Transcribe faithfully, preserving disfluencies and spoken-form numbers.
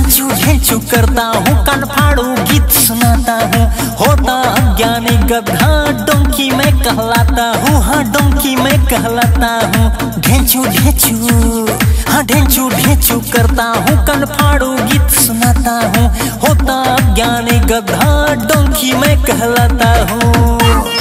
ढेंचू ढेंचू करता हूँ, कान फाड़ू गीत सुनाता हूँ। होता अज्ञानी गधा डोंकी मैं कहलाता हूँ, हाँ डोंकी मैं कहलाता हूँ। ढेंचू ढेंचू हाँ ढेंचू ढेंचू करता हूँ, कान फाड़ू गीत सुनाता हूँ। होता अज्ञानी गधा डोंकी मैं कहलाता हूँ।